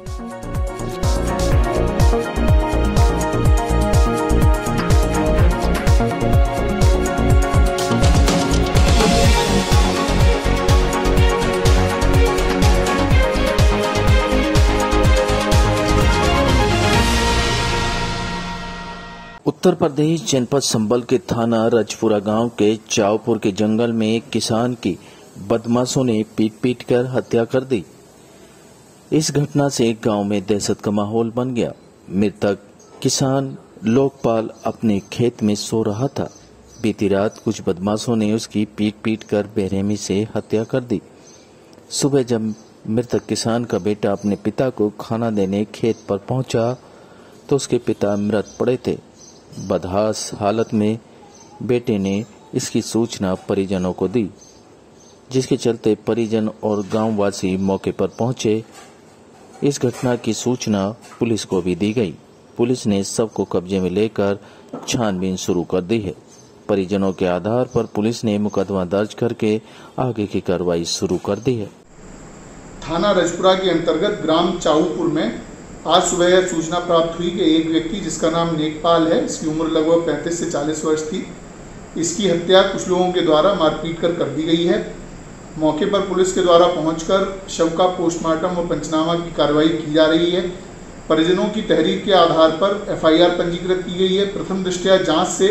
उत्तर प्रदेश जनपद संभल के थाना रजपुरा गांव के चावपुर के जंगल में एक किसान की बदमाशों ने पीट कर हत्या कर दी। इस घटना से गांव में दहशत का माहौल बन गया। मृतक किसान लोकपाल अपने खेत में सो रहा था। बीती रात कुछ बदमाशों ने उसकी पीट कर बेरहमी से हत्या कर दी। सुबह जब मृतक किसान का बेटा अपने पिता को खाना देने खेत पर पहुंचा तो उसके पिता मृत पड़े थे। बदहास हालत में बेटे ने इसकी सूचना परिजनों को दी, जिसके चलते परिजन और गांववासी मौके पर पहुंचे। इस घटना की सूचना पुलिस को भी दी गई। पुलिस ने शव को कब्जे में लेकर छानबीन शुरू कर दी है। परिजनों के आधार पर पुलिस ने मुकदमा दर्ज करके आगे की कार्रवाई शुरू कर दी है। थाना रजपुरा के अंतर्गत ग्राम चाऊपुर में आज सुबह यह सूचना प्राप्त हुई कि एक व्यक्ति जिसका नाम नेकपाल है, इसकी उम्र लगभग 35 से 40 वर्ष थी, इसकी हत्या कुछ लोगों के द्वारा मारपीट कर दी गई है। मौके पर पुलिस के द्वारा पहुंचकर शव का पोस्टमार्टम और पंचनामा की कार्रवाई की जा रही है। परिजनों की तहरीर के आधार पर FIR पंजीकृत की गई है। प्रथम दृष्टया जांच से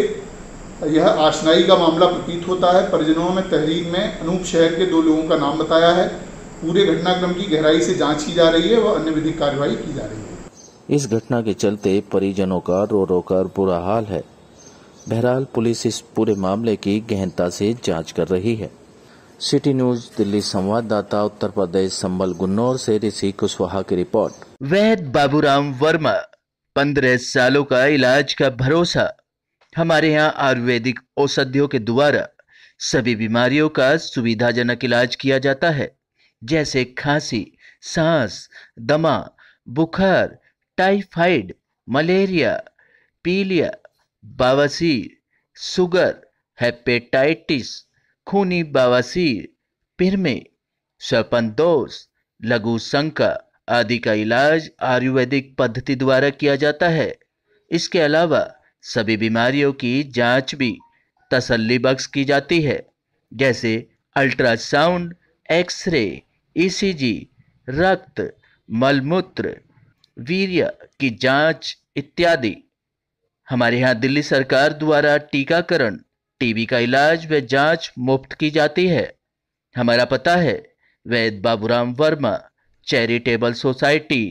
यह आशनाई का मामला प्रतीत होता है। परिजनों में तहरीर में अनूप शहर के 2 लोगों का नाम बताया है। पूरे घटनाक्रम की गहराई से जांच की जा रही है व अन्य विधिक कार्रवाई की जा रही है। इस घटना के चलते परिजनों का रो कर बुरा हाल है। बहरहाल पुलिस इस पूरे मामले की गहनता से जांच कर रही है। सिटी न्यूज दिल्ली संवाददाता उत्तर प्रदेश संभल गुन्नौर से ऋषि कुशवाहा की रिपोर्ट। वैद्य बाबूराम वर्मा, 15 सालों का इलाज का भरोसा। हमारे यहाँ आयुर्वेदिक औषधियों के द्वारा सभी बीमारियों का सुविधाजनक इलाज किया जाता है, जैसे खांसी, सांस, दमा, बुखार, टाइफाइड, मलेरिया, पीलिया, बवासीर, शुगर, हेपेटाइटिस, खूनी बवासीर, पिरमे, श्वापनदोष, लघु शंका आदि का इलाज आयुर्वेदिक पद्धति द्वारा किया जाता है। इसके अलावा सभी बीमारियों की जांच भी तसल्ली बख्श की जाती है, जैसे अल्ट्रासाउंड, एक्सरे, ECG, रक्त, मलमूत्र, वीर्य की जांच इत्यादि। हमारे यहाँ दिल्ली सरकार द्वारा टीकाकरण, टीबी का इलाज व जांच मुफ्त की जाती है। हमारा पता है वैद्य बाबूराम वर्मा चैरिटेबल सोसाइटी,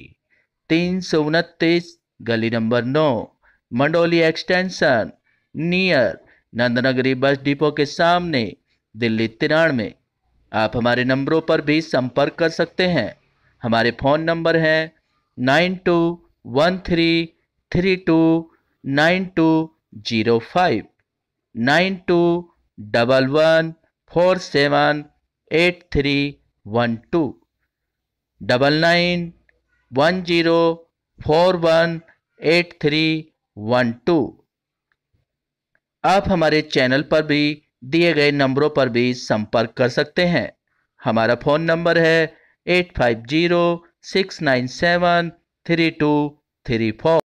329 गली number 9, Mandoli extension, near Nandnagari bus depot के सामने, दिल्ली 93। आप हमारे नंबरों पर भी संपर्क कर सकते हैं। हमारे फ़ोन नंबर हैं 9213329205, 9211478312, 9910418312। आप हमारे चैनल पर भी दिए गए नंबरों पर भी संपर्क कर सकते हैं। हमारा फ़ोन नंबर है 8506973234।